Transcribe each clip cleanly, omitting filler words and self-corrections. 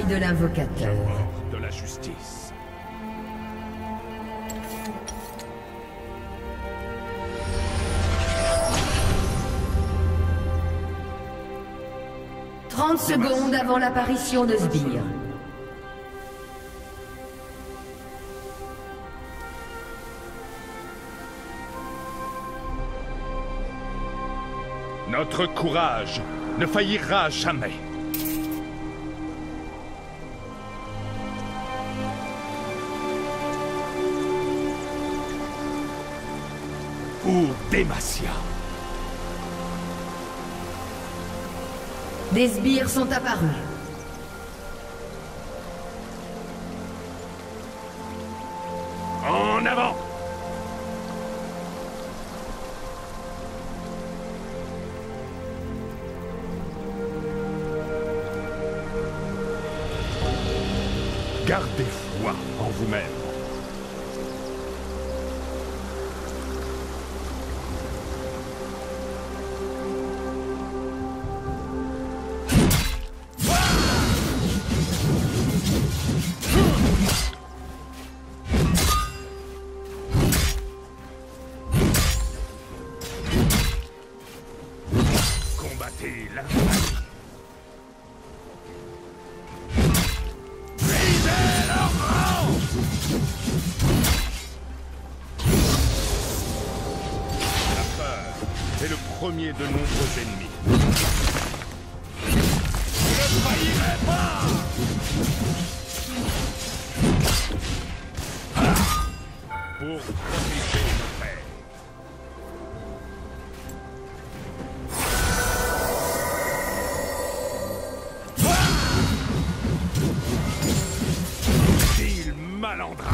de l'invocateur. De la justice. « 30 secondes avant l'apparition de Sbire. Notre courage ne faillira jamais. Pour Demacia. Des sbires sont apparus. En avant! Gardez foi en vous-même. Combattez l'infamie. C'est le premier de nombreux ennemis. Je ne faillirai pas! Pour protéger nos pères. Vil malandrin!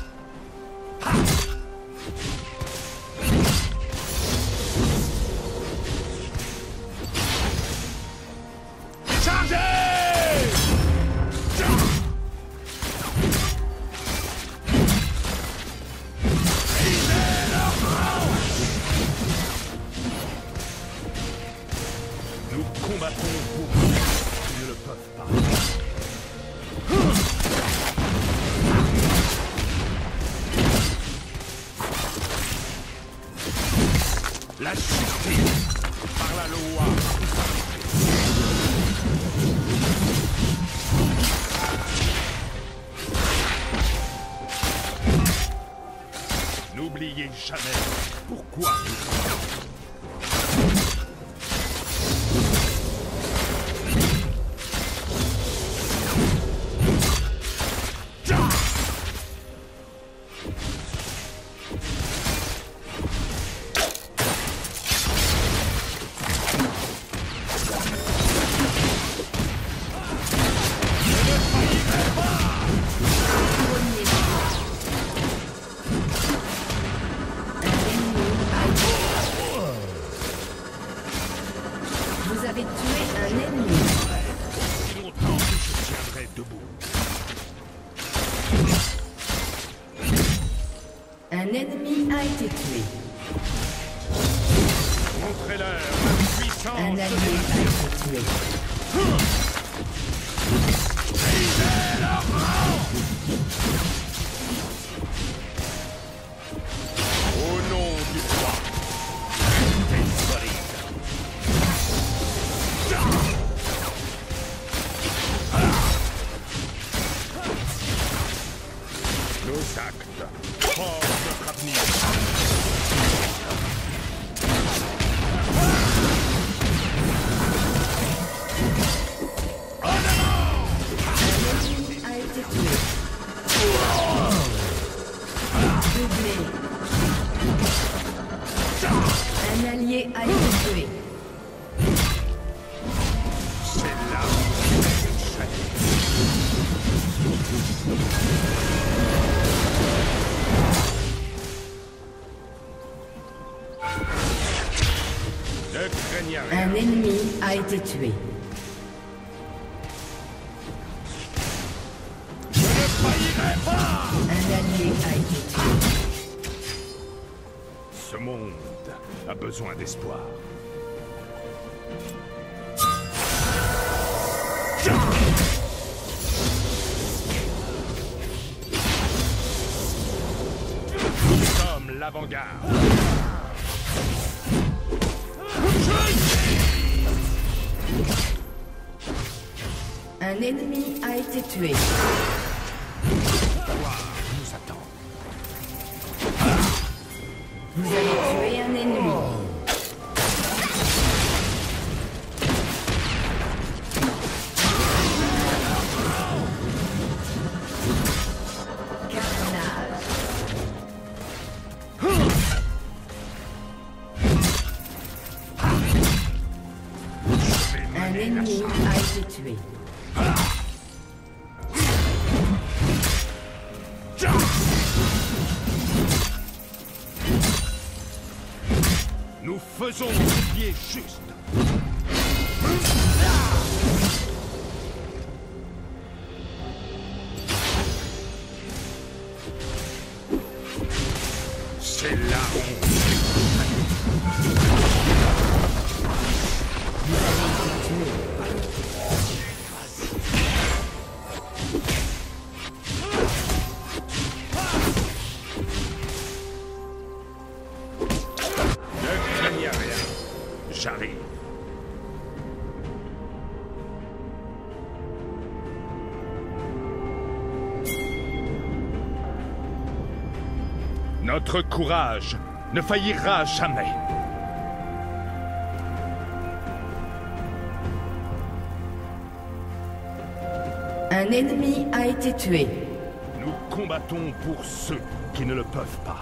Nous combattons pour eux. Ils ne le peuvent pas. La justice par la loi. N'oubliez jamais pourquoi nous sommes. Vous avez tué un ennemi. Si longtemps que je tiendrai debout. Un ennemi a été tué. Montrez-leur la puissance. Un allié a été tué. Brisez leur rang. Au nom du roi. Restez solide. Nos actes forment notre avenir. A été tué. Doublé. Un allié a été tué. C'est là que ne craignez rien. Un ennemi a été tué. Je ne faillirai pas. Un allié a été tué. Ce monde a besoin d'espoir. l'avant-garde. Un ennemi a été tué. Nous attend. Vous avez tué un ennemi. Carnage. Un ennemi a été tué. Nous faisons ce qui est juste. C'est la honte. Ne craignez rien. J'arrive. Notre courage ne faillira jamais. Un ennemi a été tué. Nous combattons pour ceux qui ne le peuvent pas.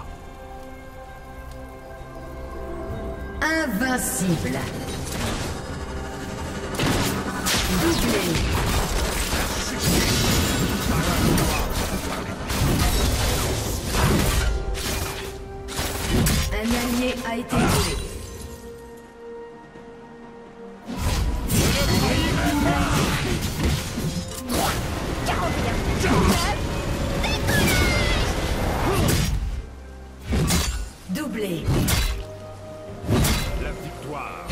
Invincible. Doublé. Un allié a été tué. Doublé. La victoire.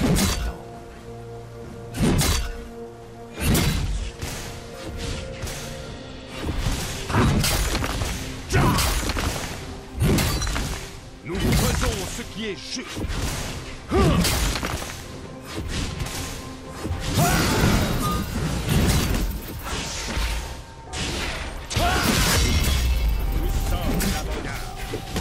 Nous faisons ce qui est juste. Nous sommes l'avant-garde.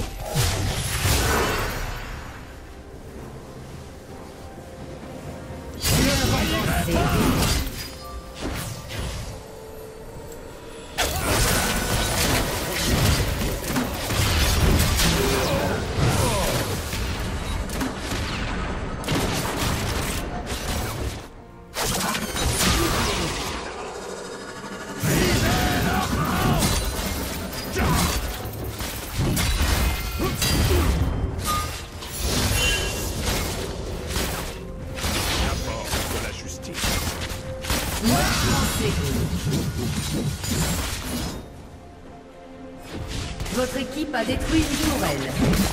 Votre équipe a détruit une tourelle.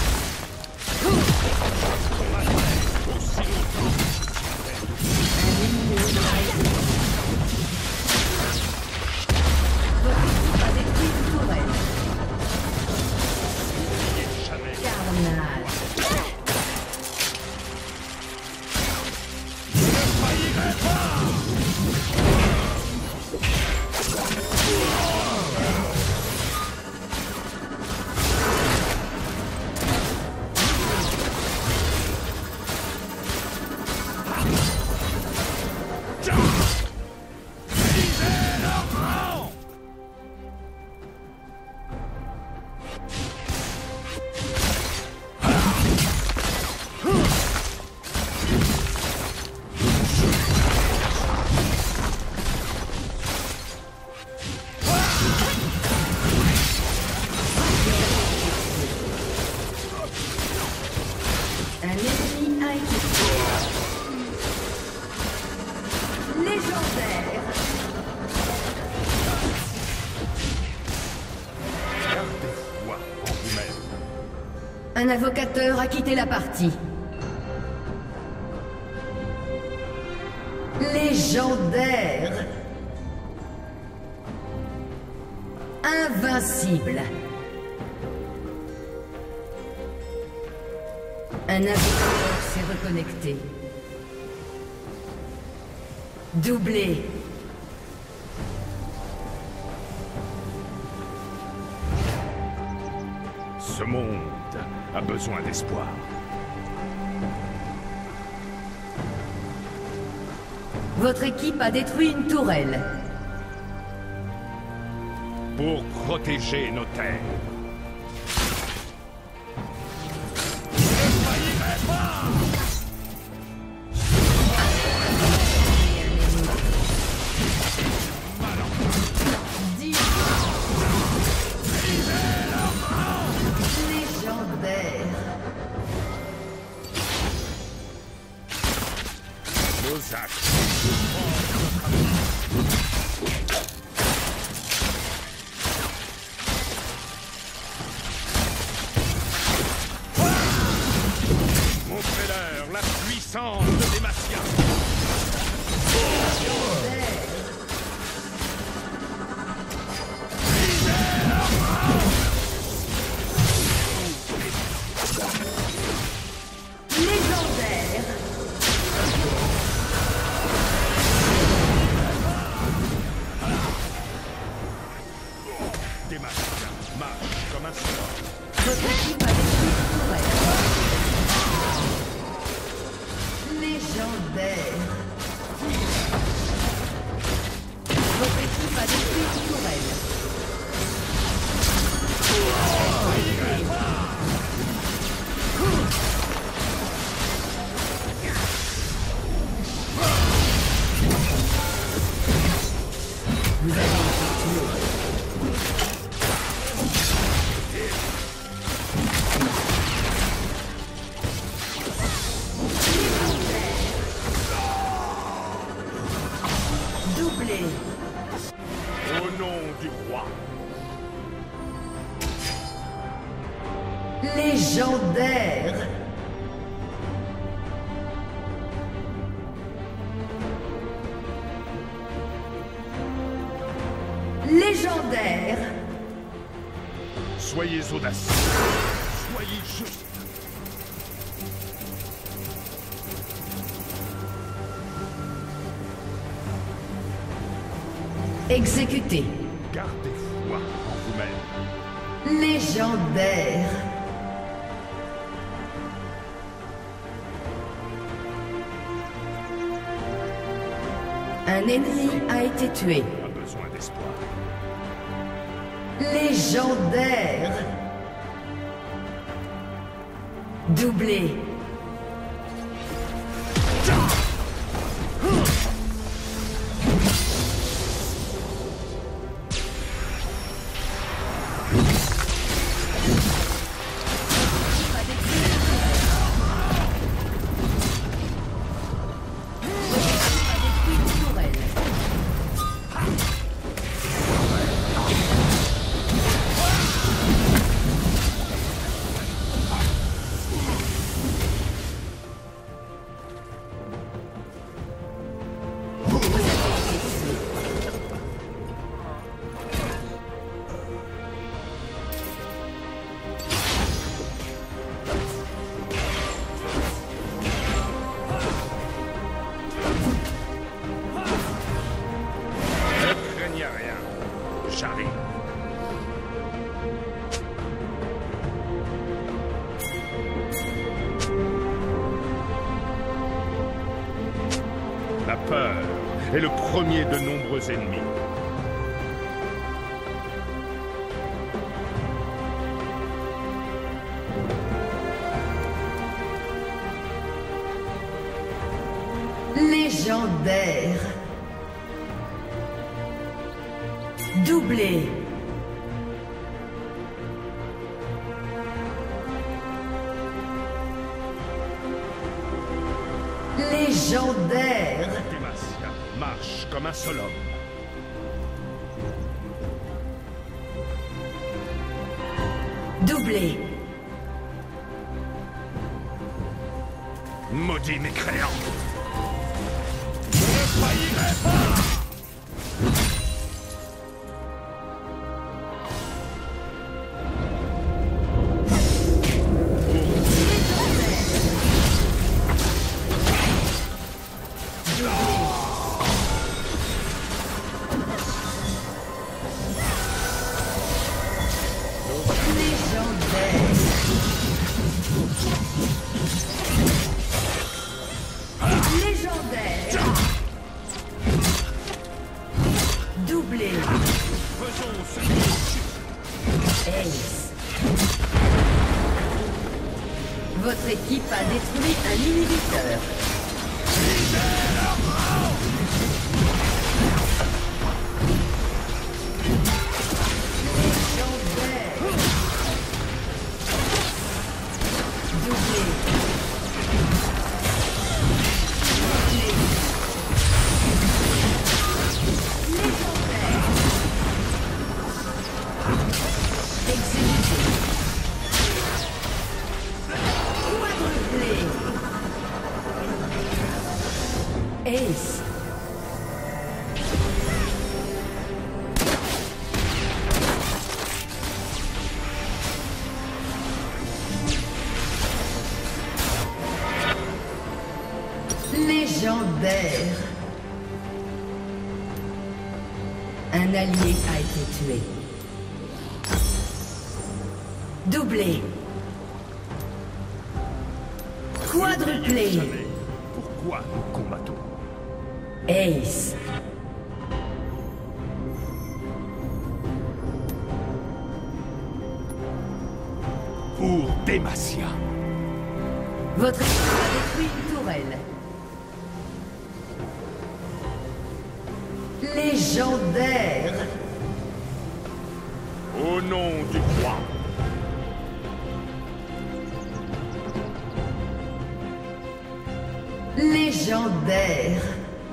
Votre équipe a détruit une tourelle. Carnage. Un ennemi a été tué. Légendaire. Gardez foi en vous-même. Un invocateur a quitté la partie. Légendaire. Invincible. Un navigateur s'est reconnecté. Doublé. Ce monde a besoin d'espoir. Votre équipe a détruit une tourelle. Pour protéger nos terres. Légendaire. Nos actes. Montrez-leur la puissance de Demacia. Légendaire. Demacia marche comme un sort. Votre équipe a détruit une tourelle. Légendaire. Votre équipe a détruit une tourelle. Vous avez été tué. Doublé. Au nom du roi. Légendaire. Légendaire. Soyez audacieux. Soyez justes. Exécuté. Gardez foi en vous-même. Légendaire. Un ennemi a été tué. A besoin d'espoir. Légendaire. Doublé. J'arrive. La peur est le premier de nombreux ennemis. Légendaire. Doublé. Légendaire. Demacia marche comme un seul homme. Doublé. Maudit mécréant. Je ne faillirai pas. Votre équipe a détruit un inhibiteur. Ace. Légendaire. Un allié a été tué. Doublé. Quadruplé. Pourquoi nous combattons? Ace. Pour Demacia. Votre équipe a détruit une tourelle. Légendaire. Au nom du roi. Légendaire.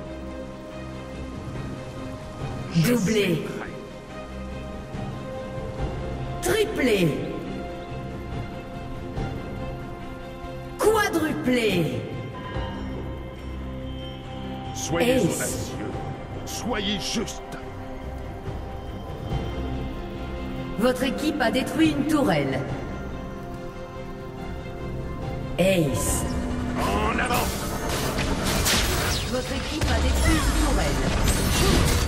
Doublé. Triplé. Quadruplé. Soyez Ace. audacieux. Soyez juste. Votre équipe a détruit une tourelle. Ace. En avant! Votre équipe a détruit une tourelle.